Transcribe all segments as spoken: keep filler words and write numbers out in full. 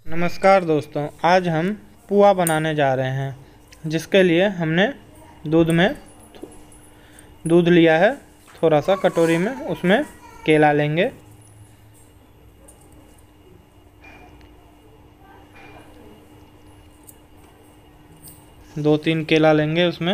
नमस्कार दोस्तों, आज हम पुआ बनाने जा रहे हैं। जिसके लिए हमने दूध में दूध लिया है थोड़ा सा कटोरी में, उसमें केला लेंगे, दो तीन केला लेंगे उसमें,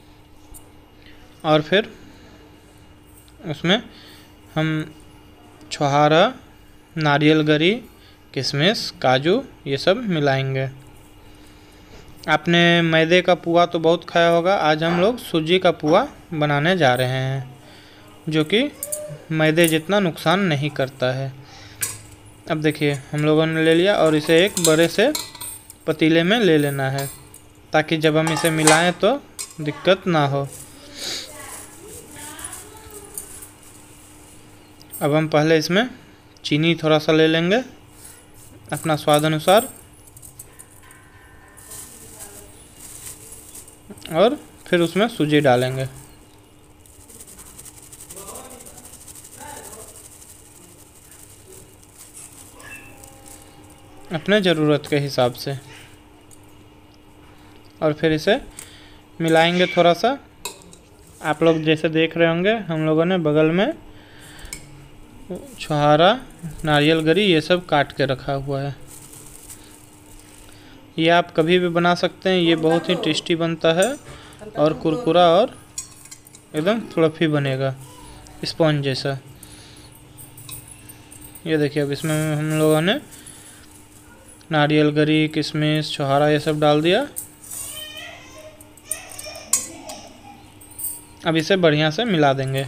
और फिर उसमें हम छुहारा, नारियल गरी, किशमिश, काजू ये सब मिलाएंगे। आपने मैदे का पुआ तो बहुत खाया होगा, आज हम लोग सूजी का पुआ बनाने जा रहे हैं, जो कि मैदे जितना नुकसान नहीं करता है। अब देखिए हम लोगों ने ले लिया और इसे एक बड़े से पतीले में ले लेना है, ताकि जब हम इसे मिलाएं तो दिक्कत ना हो। अब हम पहले इसमें चीनी थोड़ा सा ले लेंगे अपना स्वाद अनुसार, और फिर उसमें सूजी डालेंगे। अपने ज़रूरत के हिसाब से, और फिर इसे मिलाएंगे थोड़ा सा। आप लोग जैसे देख रहे होंगे, हम लोगों ने बगल में छुहारा, नारियल गरी ये सब काट के रखा हुआ है। ये आप कभी भी बना सकते हैं, ये बहुत ही टेस्टी बनता है और कुरकुरा और एकदम फ्लफी बनेगा, स्पॉन्ज जैसा। ये देखिए, अब इसमें हम लोगों ने नारियल गरी, किशमिश, छुहारा ये सब डाल दिया। अब इसे बढ़िया से मिला देंगे।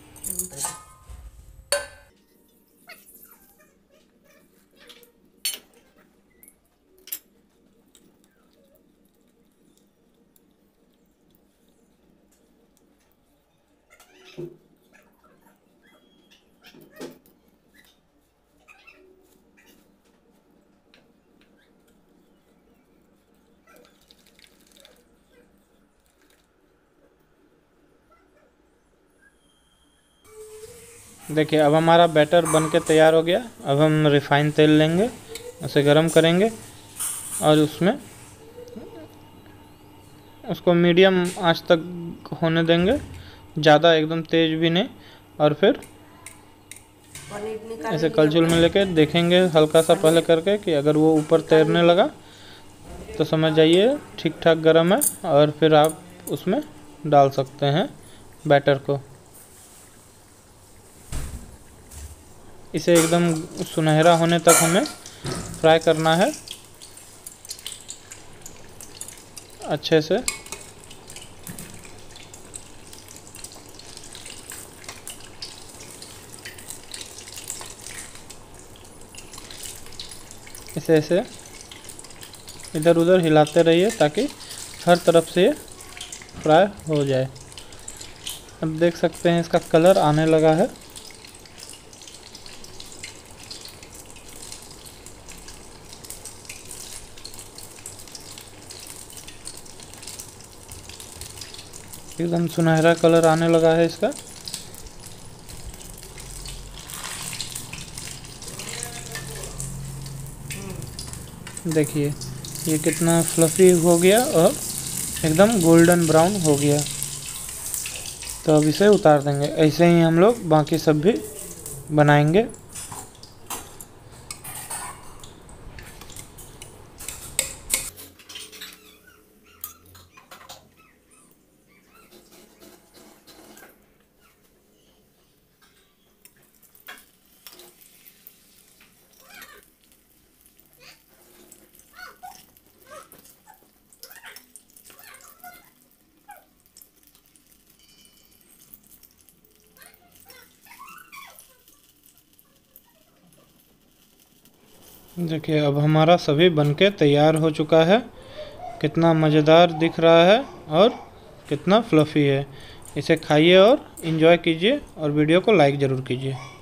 देखिए, अब हमारा बैटर बनके तैयार हो गया। अब हम रिफाइन तेल लेंगे, उसे गरम करेंगे और उसमें उसको मीडियम आंच तक होने देंगे, ज़्यादा एकदम तेज भी नहीं। और फिर ऐसे कलछुल में लेके देखेंगे हल्का सा पहले करके कि अगर वो ऊपर तैरने लगा तो समझ जाइए ठीक ठाक गरम है, और फिर आप उसमें डाल सकते हैं बैटर को। इसे एकदम सुनहरा होने तक हमें फ्राई करना है अच्छे से। इसे ऐसे इधर उधर हिलाते रहिए ताकि हर तरफ से ये फ्राई हो जाए। अब देख सकते हैं इसका कलर आने लगा है। एकदम सुनहरा कलर आने लगा है इसका। देखिए ये कितना फ्लफी हो गया और एकदम गोल्डन ब्राउन हो गया। तो अब इसे उतार देंगे। ऐसे ही हम लोग बाकी सब भी बनाएंगे। देखिए अब हमारा सभी बनके तैयार हो चुका है। कितना मज़ेदार दिख रहा है और कितना फ्लफ़ी है। इसे खाइए और एंजॉय कीजिए, और वीडियो को लाइक ज़रूर कीजिए।